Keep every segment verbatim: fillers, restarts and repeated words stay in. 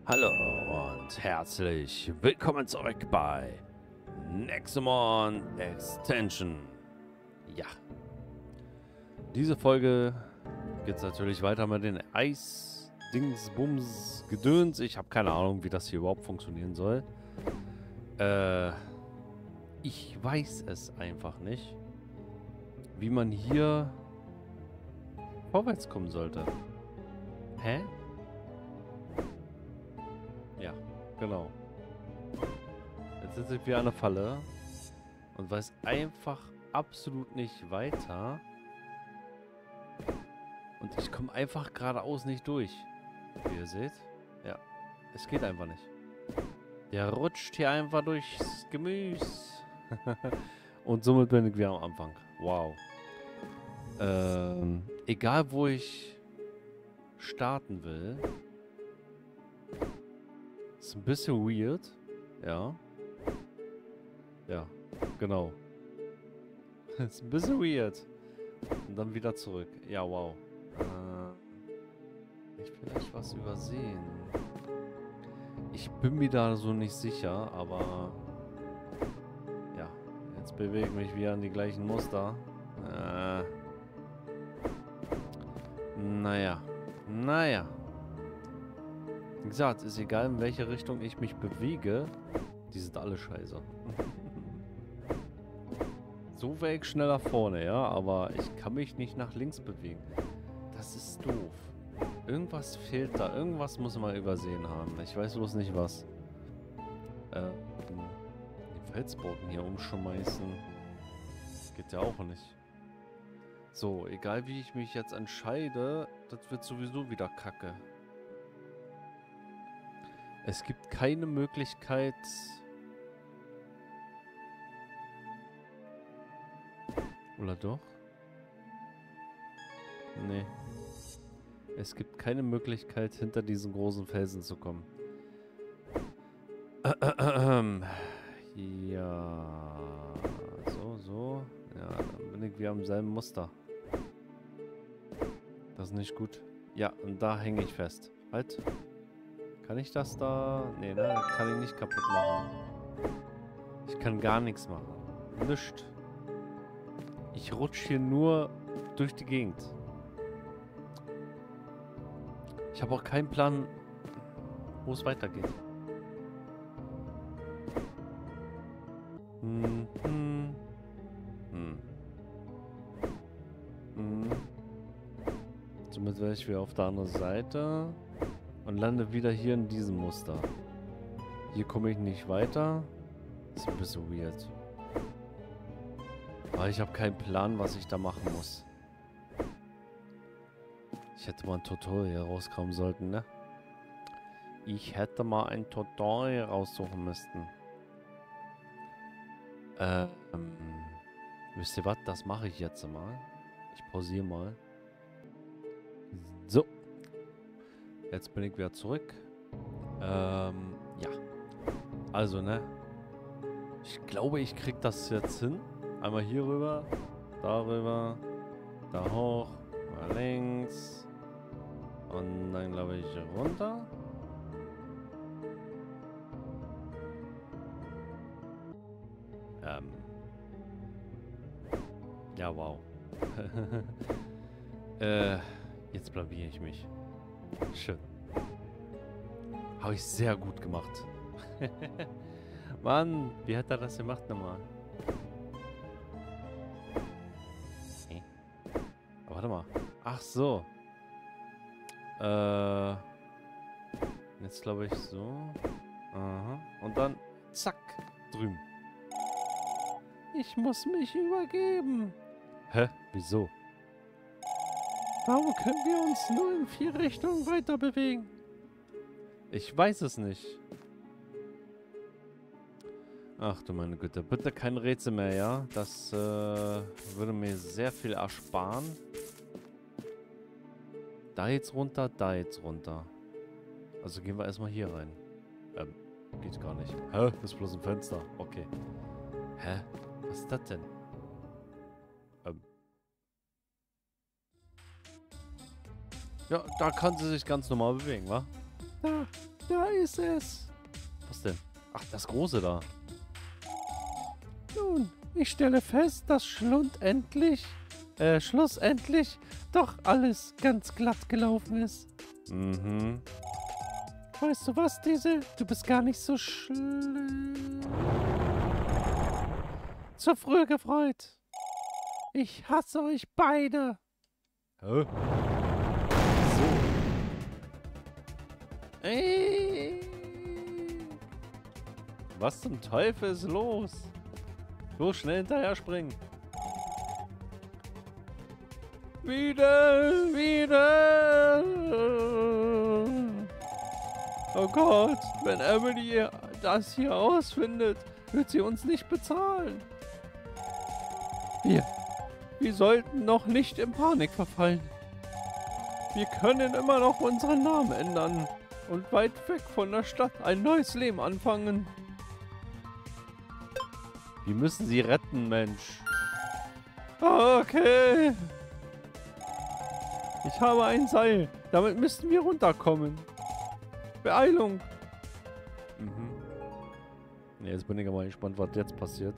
Hallo und herzlich willkommen zurück bei Nexomon Extension. Ja, diese Folge geht es natürlich weiter mit den Eis-Dingsbums-Gedöns. Ich habe keine Ahnung, wie das hier überhaupt funktionieren soll. Äh, ich weiß es einfach nicht, wie man hier vorwärts kommen sollte. Hä? Ja, genau. Jetzt sitze ich wie eine Falle und weiß einfach absolut nicht weiter. Und ich komme einfach geradeaus nicht durch. Wie ihr seht. Ja, es geht einfach nicht. Der rutscht hier einfach durchs Gemüse. Und somit bin ich wieder am Anfang. Wow. Ähm, egal wo ich starten will. Ist ein bisschen weird. Ja. Ja, genau. Ist ein bisschen weird. Und dann wieder zurück. Ja, wow. Äh, ich vielleicht was übersehen. Ich bin mir da so nicht sicher, aber ja, jetzt bewege ich mich wieder an die gleichen Muster. Äh, naja. Naja. Wie gesagt, ist egal, in welche Richtung ich mich bewege. Die sind alle scheiße. So wäre ich schneller vorne, ja, aber ich kann mich nicht nach links bewegen. Das ist doof. Irgendwas fehlt da. Irgendwas muss man übersehen haben. Ich weiß bloß nicht was. Äh, die Felsbrocken hier umschmeißen. Geht ja auch nicht. So, egal wie ich mich jetzt entscheide, das wird sowieso wieder kacke. Es gibt keine Möglichkeit... Oder doch? Nee. Es gibt keine Möglichkeit, hinter diesen großen Felsen zu kommen. Ja. So, so. Ja, dann bin ich wieder im selben Muster. Das ist nicht gut. Ja, und da hänge ich fest. Halt. Kann ich das da... Nee, ne? Kann ich nicht kaputt machen. Ich kann gar nichts machen. Nichts. Ich rutsche hier nur durch die Gegend. Ich habe auch keinen Plan, wo es weitergeht. Hm, hm. Hm. Hm. Somit werde ich wieder auf der anderen Seite und lande wieder hier in diesem Muster. Hier komme ich nicht weiter. Das ist ein bisschen weird. Aber ich habe keinen Plan, was ich da machen muss. Ich hätte mal ein Tutorial rauskommen sollten, ne? Ich hätte mal ein Tutorial raussuchen müssen. Ähm, wisst ihr was? Das mache ich jetzt mal. Ich pausiere mal. So. Jetzt bin ich wieder zurück. Ähm, ja. Also, ne? Ich glaube, ich krieg das jetzt hin. Einmal hier rüber, darüber, da hoch, mal links und dann glaube ich runter. Ähm. Ja, wow. äh, jetzt blamiere ich mich. Schön. Habe ich sehr gut gemacht. Mann, wie hat er das gemacht nochmal? Warte mal. Ach so. Äh. Jetzt glaube ich so. Aha. Und dann zack. Drüben. Ich muss mich übergeben. Hä? Wieso? Warum können wir uns nur in vier Richtungen weiter bewegen? Ich weiß es nicht. Ach du meine Güte. Bitte kein Rätsel mehr, ja? Das äh, würde mir sehr viel ersparen. Da jetzt runter, da jetzt runter. Also gehen wir erstmal hier rein. Ähm, geht gar nicht. Hä? Das ist bloß ein Fenster. Okay. Hä? Was ist das denn? Ähm. Ja, da kann sie sich ganz normal bewegen, wa? Da, Da ist es. Was denn? Ach, das Große da. Nun, ich stelle fest, dass schlundendlich, äh, schlussendlich doch alles ganz glatt gelaufen ist. Mhm. Weißt du was, Diesel? Du bist gar nicht so schlimm. Zu früh gefreut. Ich hasse euch beide. Hä? So. Ey. Was zum Teufel ist los? Los, schnell hinterher springen. Wieder, wieder. Oh Gott, wenn Emily das hier ausfindet, wird sie uns nicht bezahlen. Wir, wir sollten noch nicht in Panik verfallen. Wir können immer noch unseren Namen ändern und weit weg von der Stadt ein neues Leben anfangen. Wir müssen sie retten, Mensch. Okay. Ich habe ein Seil. Damit müssten wir runterkommen. Beeilung. Mhm. Jetzt bin ich aber gespannt, was jetzt passiert.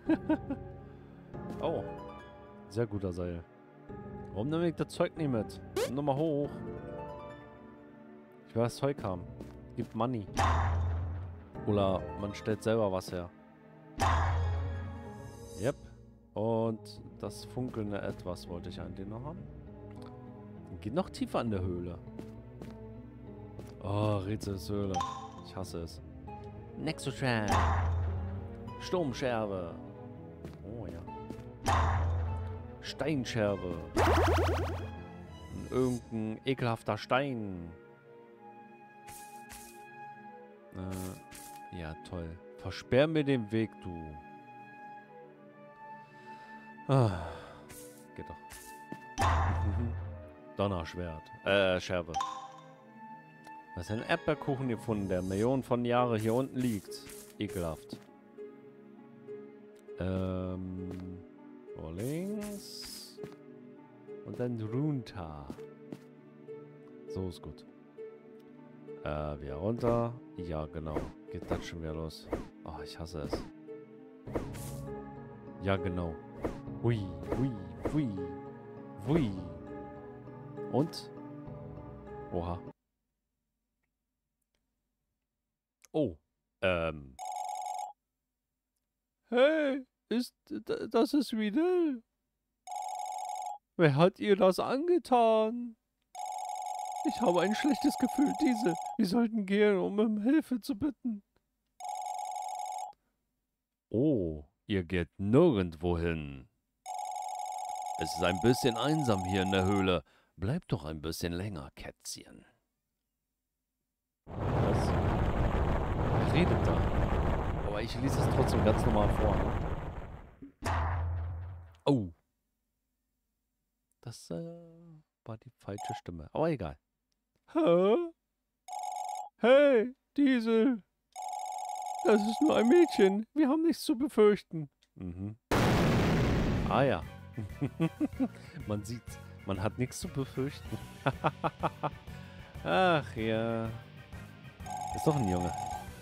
Oh. Sehr guter Seil. Warum nehme ich das Zeug nicht mit? Komm nochmal hoch. Ich will das Zeug haben. Gibt Money. Oder man stellt selber was her. Yep. Und das funkelnde Etwas wollte ich eigentlich noch haben. Geht noch tiefer in der Höhle. Oh, Rätselshöhle. Ich hasse es. Nexotran. Sturmscherbe. Oh ja. Steinscherbe. Und irgendein ekelhafter Stein. Äh, ja, toll. Versperr mir den Weg, du. Ah, geht doch. Donnerschwert. Äh, Scherbe. Da ist ein Erdbeerkuchen gefunden, der Millionen von Jahren hier unten liegt. Ekelhaft. Ähm. So links. Und dann runter. So ist gut. Äh, wieder runter. Ja, genau. Geht das schon wieder los. Oh, ich hasse es. Ja, genau. Hui, hui, hui, hui. Und? Oha. Oh. Ähm. Hey, ist das ist wieder? Wer hat ihr das angetan? Ich habe ein schlechtes Gefühl, diese. Wir sollten gehen, um um Hilfe zu bitten. Oh, ihr geht nirgendwo hin. Es ist ein bisschen einsam hier in der Höhle. Bleib doch ein bisschen länger, Kätzchen. Was? Wer redet da? Aber ich lese es trotzdem ganz normal vor. Ne? Oh. Das äh, war die falsche Stimme. Aber egal. Hä? Hey, Diesel. Das ist nur ein Mädchen. Wir haben nichts zu befürchten. Mhm. Ah ja. Man sieht, man hat nichts zu befürchten. Ach ja. Ist doch ein Junge.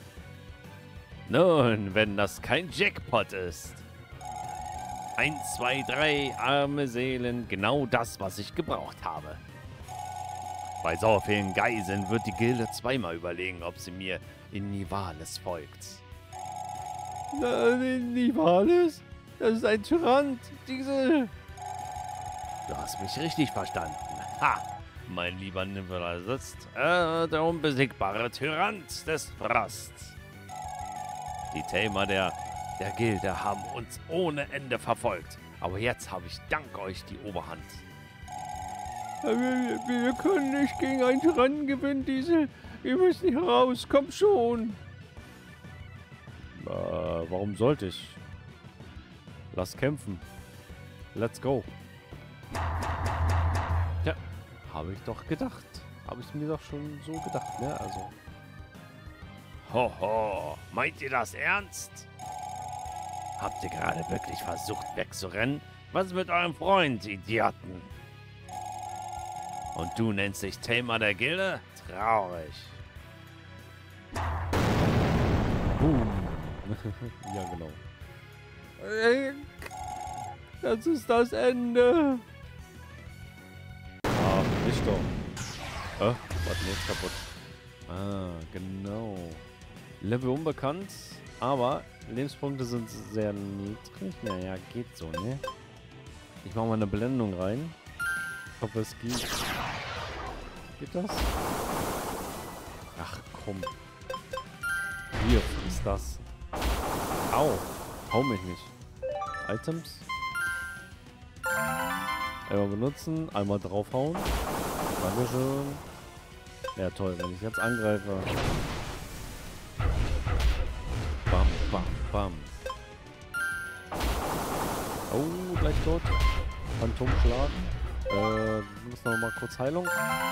Nun, wenn das kein Jackpot ist. Eins, zwei, drei arme Seelen. Genau das, was ich gebraucht habe. Bei so vielen Geiseln wird die Gilde zweimal überlegen, ob sie mir in Nivales folgt. Na, Nivales? Das ist ein Tyrant, diese... Du hast mich richtig verstanden. Ha! Mein lieber Nivales ist äh, der unbesiegbare Tyrant des Frosts. Die Tamer der, der Gilde haben uns ohne Ende verfolgt. Aber jetzt habe ich dank euch die Oberhand. Wir, wir können nicht gegen einen Tyrannen gewinnen, diese... Wir müssen hier raus, komm schon. Äh, warum sollte ich? Lass kämpfen. Let's go. Ja, habe ich doch gedacht. Habe ich mir doch schon so gedacht, ne? Also. Hoho, meint ihr das ernst? Habt ihr gerade wirklich versucht wegzurennen? Was ist mit eurem Freund, Idioten? Und du nennst dich Tamer der Gilde? Traurig. Boom. Ja, genau. Das ist das Ende. Ah, nicht doch. Äh, warte, nee, ist kaputt. Ah, genau. Level unbekannt, aber Lebenspunkte sind sehr niedrig. Naja, geht so, ne? Ich mache mal eine Blendung rein. Ich hoffe, es geht. Geht das? Ach, komm. Hier ist das. Au. Hau mich nicht. Items. Einmal benutzen, einmal draufhauen. Dankeschön. Ja, toll, wenn ich jetzt angreife. Bam, bam, bam. Oh, gleich tot. Phantomschlag. Äh, wir müssen noch mal kurz Heilung.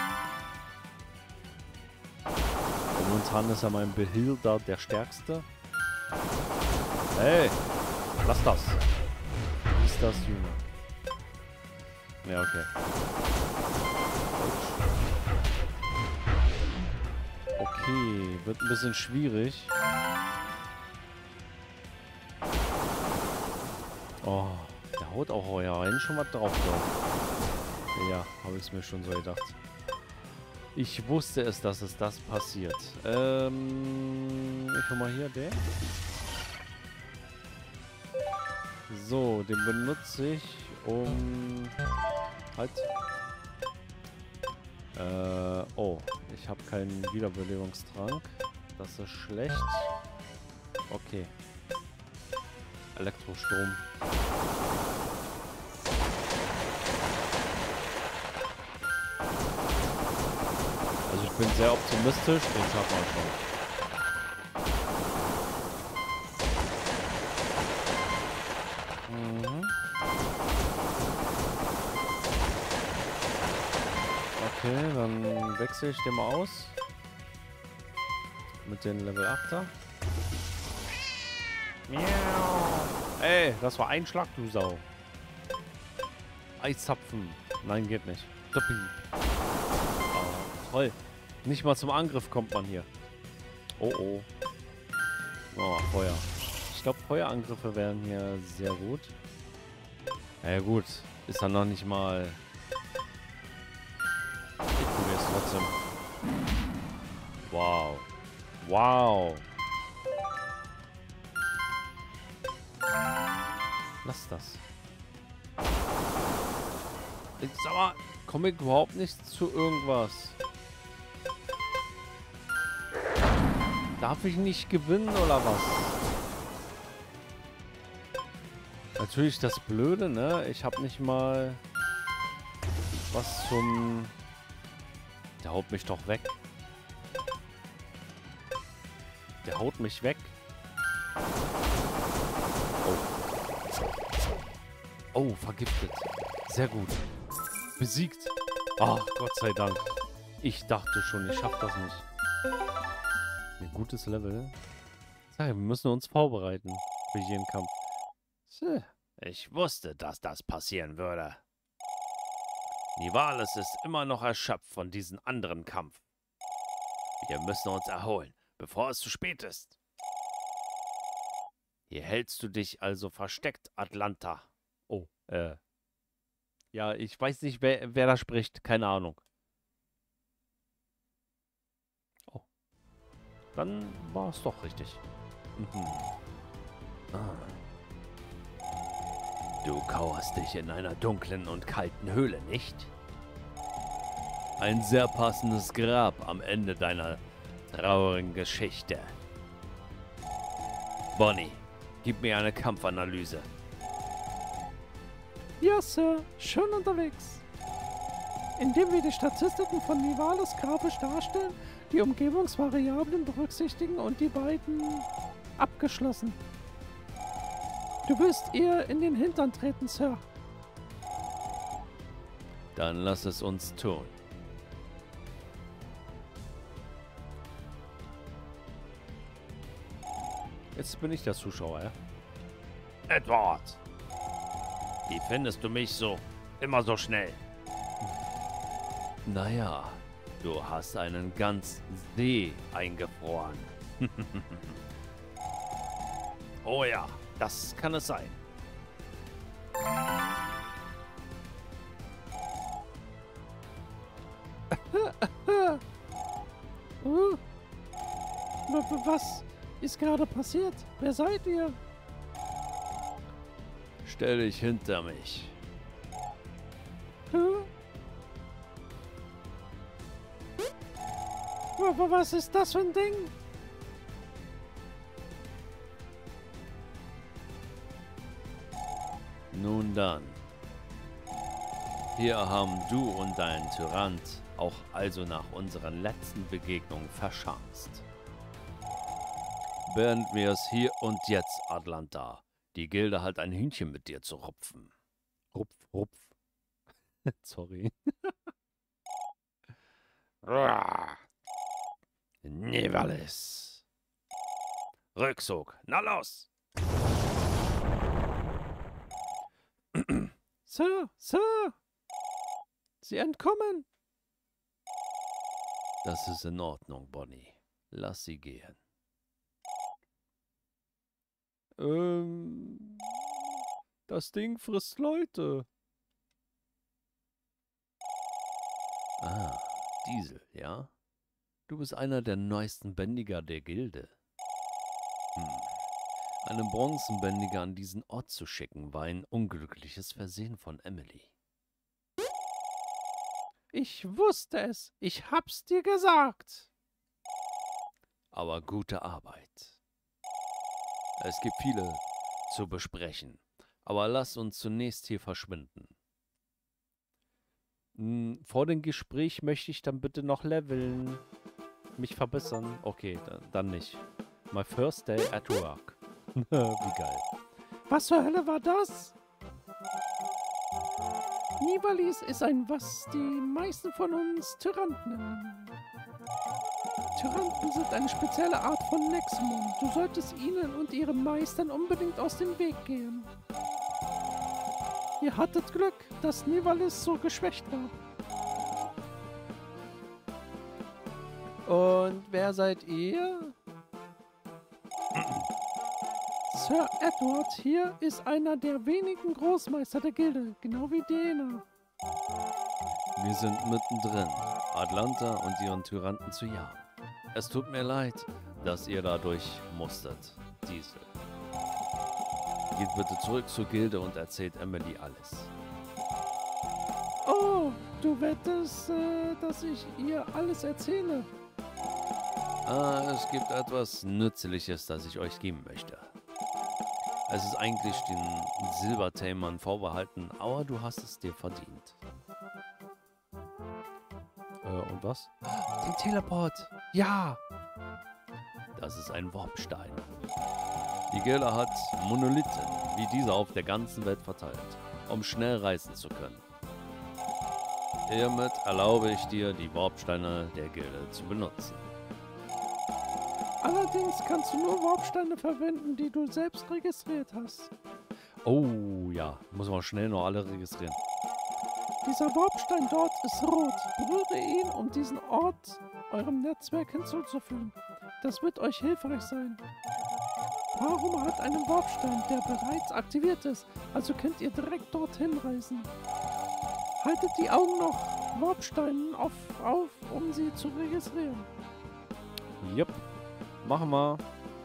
Momentan ist ja mein Behilder der stärkste. Hey, lass das. Wie ist das, Junge? Ja, okay. Okay, wird ein bisschen schwierig. Oh, der haut auch heuer rein schon was drauf. Doch. Ja, habe ich es mir schon so gedacht. Ich wusste es, dass es das passiert. Ähm, ich hol mal hier den. So, den benutze ich, um... Halt. Äh, oh. Ich habe keinen Wiederbelebungstrank. Das ist schlecht. Okay. Elektrostrom. Also ich bin sehr optimistisch. Den schaffen wir schon. Okay, dann wechsle ich den mal aus. Mit den Level achter. Miau. Ey, das war ein Schlag, du Sau. Eiszapfen. Nein, geht nicht. Doppi. Oh, toll. Nicht mal zum Angriff kommt man hier. Oh, oh. Oh, Feuer. Ich glaube, Feuerangriffe wären hier sehr gut. Ja gut, ist dann noch nicht mal... Ich probiere es trotzdem. Wow. Wow. Lass das. Ich sag mal, komme ich überhaupt nicht zu irgendwas. Darf ich nicht gewinnen oder was? Natürlich das Blöde, ne? Ich habe nicht mal was zum... Der haut mich doch weg. Der haut mich weg. Oh. Oh, vergiftet. Sehr gut. Besiegt. Ach, Gott sei Dank. Ich dachte schon, ich schaff das nicht. Ein gutes Level. Sag, wir müssen uns vorbereiten für jeden Kampf. Ich wusste, dass das passieren würde. Nivalis ist immer noch erschöpft von diesem anderen Kampf. Wir müssen uns erholen, bevor es zu spät ist. Hier hältst du dich also versteckt, Atlanta. Oh, äh. Ja, ich weiß nicht, wer, wer da spricht. Keine Ahnung. Oh. Dann war es doch richtig. Mhm. Ah. Du kauerst dich in einer dunklen und kalten Höhle, nicht? Ein sehr passendes Grab am Ende deiner traurigen Geschichte. Bonnie, gib mir eine Kampfanalyse. Ja, Sir. Schön unterwegs. Indem wir die Statistiken von Nivalis grafisch darstellen, die Umgebungsvariablen berücksichtigen und die beiden abgeschlossen. Du wirst ihr in den Hintern treten, Sir. Dann lass es uns tun. Jetzt bin ich der Zuschauer, ja? Edward! Wie findest du mich so? Immer so schnell. Naja, du hast einen ganzen See eingefroren. Oh ja, das kann es sein. Uh, was ist gerade passiert? Wer seid ihr? Stell dich hinter mich. Huh? Was ist das für ein Ding? Nun dann. Hier haben du und dein Tyrant auch also nach unseren letzten Begegnungen verschanzt. Beenden wir es hier und jetzt, Atlanta. Die Gilde hat ein Hühnchen mit dir zu rupfen. Rupf, rupf. Sorry. Nivalis. Rückzug. Na los! Sir, Sir! Sie entkommen! Das ist in Ordnung, Bonnie. Lass sie gehen. Ähm, das Ding frisst Leute. Ah, Diesel, ja? Du bist einer der neuesten Bändiger der Gilde. Hm. Einen Bronzenbändiger an diesen Ort zu schicken, war ein unglückliches Versehen von Emily. Ich wusste es. Ich hab's dir gesagt. Aber gute Arbeit. Es gibt viele zu besprechen, aber lass uns zunächst hier verschwinden. Hm, vor dem Gespräch möchte ich dann bitte noch leveln. Mich verbessern. Okay, dann, dann nicht. My first day at work. Wie geil. Was zur Hölle war das? Nivalis ist ein, was die meisten von uns Tyranten nennen. Tyranten sind eine spezielle Art von Nexmon. Du solltest ihnen und ihren Meistern unbedingt aus dem Weg gehen. Ihr hattet Glück, dass Nivalis so geschwächt war. Und wer seid ihr? Sir Edward hier ist einer der wenigen Großmeister der Gilde, genau wie Dena. Wir sind mittendrin, Atlanta und ihren Tyranten zu jagen. Es tut mir leid, dass ihr dadurch musstet, Diesel. Geht bitte zurück zur Gilde und erzählt Emily alles. Oh, du wettest, äh, dass ich ihr alles erzähle. Ah, es gibt etwas Nützliches, das ich euch geben möchte. Es ist eigentlich den Silbertamern vorbehalten, aber du hast es dir verdient. Äh, und was? Den Teleport! Ja! Das ist ein Warpstein. Die Gilde hat Monolithen wie diese auf der ganzen Welt verteilt, um schnell reisen zu können. Hiermit erlaube ich dir, die Warpsteine der Gilde zu benutzen. Allerdings kannst du nur Warpsteine verwenden, die du selbst registriert hast. Oh ja, muss man schnell noch alle registrieren. Dieser Warpstein dort ist rot. Berühre ihn, um diesen Ort eurem Netzwerk hinzuzufügen. Das wird euch hilfreich sein. Parum hat einen Warpstein, der bereits aktiviert ist, also könnt ihr direkt dorthin reisen. Haltet die Augen noch Warpsteinen auf, auf, um sie zu registrieren. Jupp, machen wir.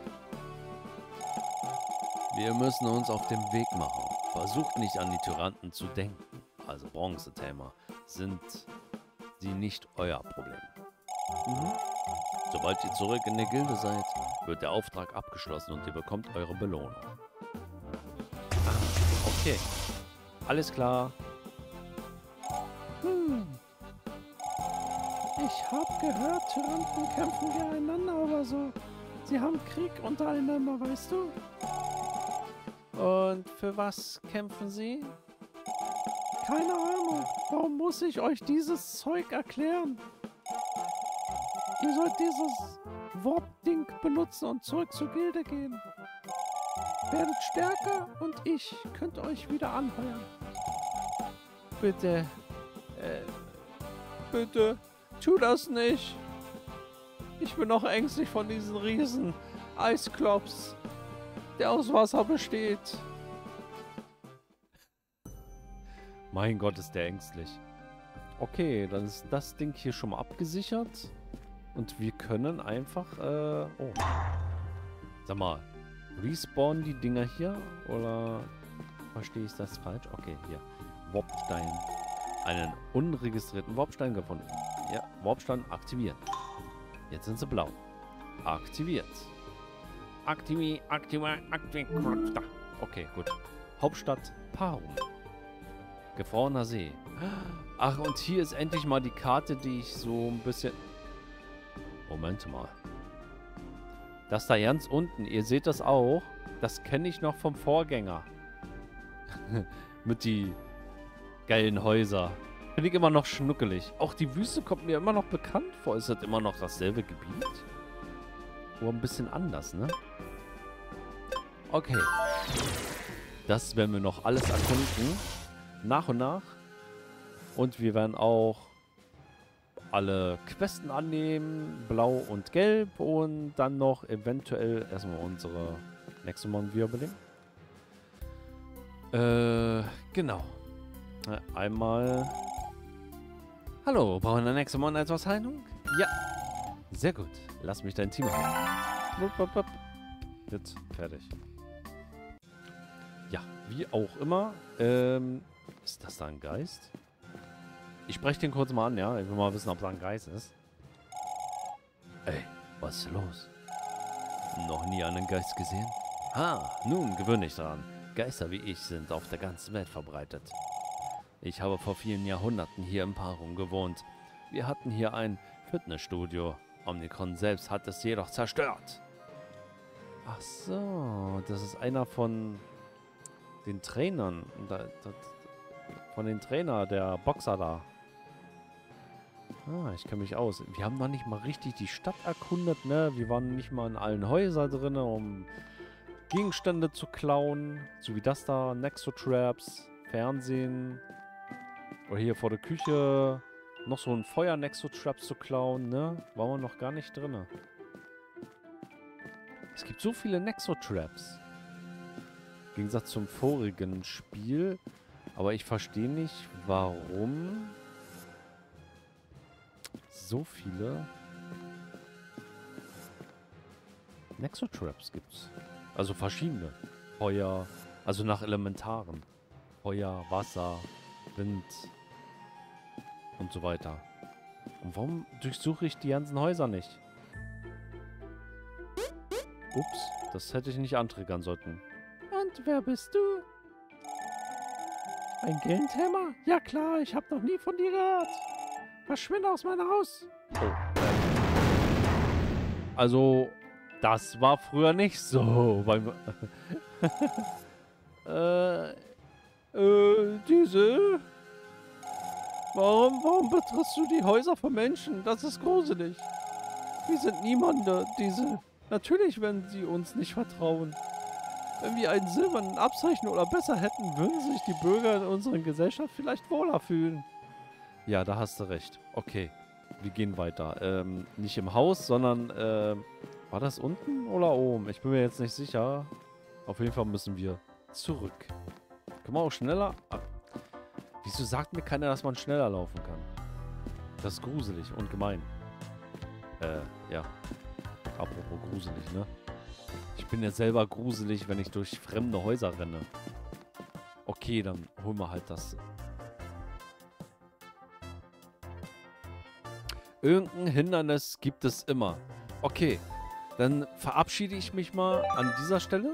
Wir müssen uns auf den Weg machen. Versucht nicht an die Tyranten zu denken. Also Bronzetamer sind sie nicht euer Problem. Mhm. Sobald ihr zurück in der Gilde seid, wird der Auftrag abgeschlossen und ihr bekommt eure Belohnung. Ah, okay. Alles klar. Hm. Ich hab gehört, Tyranten kämpfen gegeneinander oder so. Sie haben Krieg untereinander, weißt du? Und für was kämpfen Sie? Keine Ahnung. Warum muss ich euch dieses Zeug erklären? Ihr sollt dieses Warp-Ding benutzen und zurück zur Gilde gehen. Werdet stärker und ich könnt euch wieder anheuern. Bitte. Äh, bitte. Tu das nicht. Ich bin noch ängstlich von diesen riesen Eisklops. der aus Wasser besteht. Mein Gott, ist der ängstlich. Okay, dann ist das Ding hier schon mal abgesichert. Und wir können einfach, äh, oh. Sag mal, respawnen die Dinger hier? Oder verstehe ich das falsch? Okay, hier. Warpstein. Einen unregistrierten Warpstein gefunden. Ja, Warpstein aktiviert. Jetzt sind sie blau. Aktiviert. Aktiviert, aktiviert, aktiviert. Okay, gut. Hauptstadt Parum. Gefrorener See. Ach, und hier ist endlich mal die Karte, die ich so ein bisschen... Moment mal. Das da ganz unten, ihr seht das auch. Das kenne ich noch vom Vorgänger. Mit die geilen Häuser. Finde ich immer noch schnuckelig. Auch die Wüste kommt mir immer noch bekannt vor. Ist das immer noch dasselbe Gebiet? Nur ein bisschen anders, ne? Okay. Das werden wir noch alles erkunden. Nach und nach. Und wir werden auch alle Questen annehmen. Blau und Gelb. Und dann noch eventuell erstmal unsere Nexomon-Wirbelin. Äh, genau. Einmal... Hallo, brauchen der Nexomon etwas Heilung? Ja. Sehr gut. Lass mich dein Team haben. Jetzt fertig. Ja, wie auch immer. Ähm, ist das da ein Geist? Ich spreche den kurz mal an, ja? Ich will mal wissen, ob da ein Geist ist. Ey, was ist los? Noch nie einen Geist gesehen? Ha, nun, gewöhn dich daran. Geister wie ich sind auf der ganzen Welt verbreitet. Ich habe vor vielen Jahrhunderten hier in Parum gewohnt. Wir hatten hier ein Fitnessstudio. Omnicron selbst hat es jedoch zerstört. Ach so, das ist einer von den Trainern. Von den Trainer, der Boxer da. Ah, ich kenne mich aus. Wir haben noch nicht mal richtig die Stadt erkundet, ne? Wir waren nicht mal in allen Häusern drin, um Gegenstände zu klauen. So wie das da, Nexotraps, Fernsehen. Oder hier vor der Küche noch so ein Feuer-Nexotrap zu klauen, ne? Waren wir noch gar nicht drin. Es gibt so viele Nexotraps. Im Gegensatz zum vorigen Spiel. Aber ich verstehe nicht, warum so viele Nexotraps gibt's. Also verschiedene. Feuer, also nach Elementaren. Feuer, Wasser, Wind und so weiter. Und warum durchsuche ich die ganzen Häuser nicht? Ups, das hätte ich nicht antriggern sollten. Und wer bist du? Ein Geldhämmer? Ja klar, ich habe noch nie von dir gehört. Verschwinde aus meinem Haus. Oh. Also, das war früher nicht so. Beim äh, äh, diese... Warum, warum betrittst du die Häuser von Menschen? Das ist gruselig. Wir sind niemande, diese... Natürlich werden sie uns nicht vertrauen. Wenn wir einen silbernen Abzeichen oder besser hätten, würden sich die Bürger in unserer Gesellschaft vielleicht wohler fühlen. Ja, da hast du recht. Okay, wir gehen weiter. Ähm, nicht im Haus, sondern, ähm, war das unten oder oben? Ich bin mir jetzt nicht sicher. Auf jeden Fall müssen wir zurück. Können wir auch schneller? Ah. Wieso sagt mir keiner, dass man schneller laufen kann? Das ist gruselig und gemein. Äh, ja. Apropos gruselig, ne? Ich bin ja selber gruselig, wenn ich durch fremde Häuser renne. Okay, dann holen wir halt das. Irgendein Hindernis gibt es immer. Okay, dann verabschiede ich mich mal an dieser Stelle.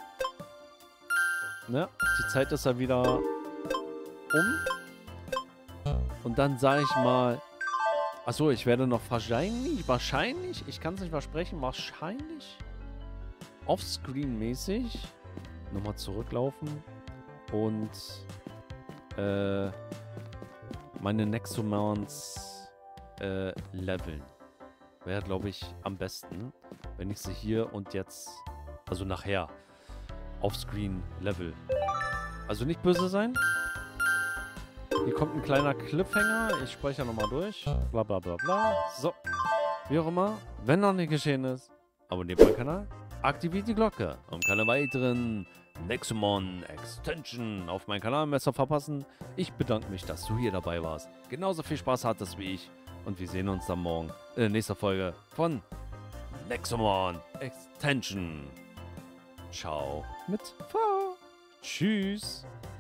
Ne? Die Zeit ist ja wieder um. Und dann sage ich mal... Achso, ich werde noch wahrscheinlich, wahrscheinlich, ich kann es nicht versprechen, wahrscheinlich offscreen-mäßig nochmal zurücklaufen und äh, meine Nexomons äh, leveln. Wäre, glaube ich, am besten, wenn ich sie hier und jetzt, also nachher, offscreen level. Also nicht böse sein. Hier kommt ein kleiner Cliffhanger. Ich spreche nochmal durch. Bla bla bla bla. So. Wie auch immer. Wenn noch nicht geschehen ist, abonniert meinen Kanal. aktiviert die Glocke, um keine weiteren Nexomon Extension auf meinen Kanal mehr zu verpassen. Ich bedanke mich, dass du hier dabei warst. Genauso viel Spaß hattest wie ich. Und wir sehen uns dann morgen in der nächsten Folge von Nexomon Extension. Ciao. Mit V. Tschüss.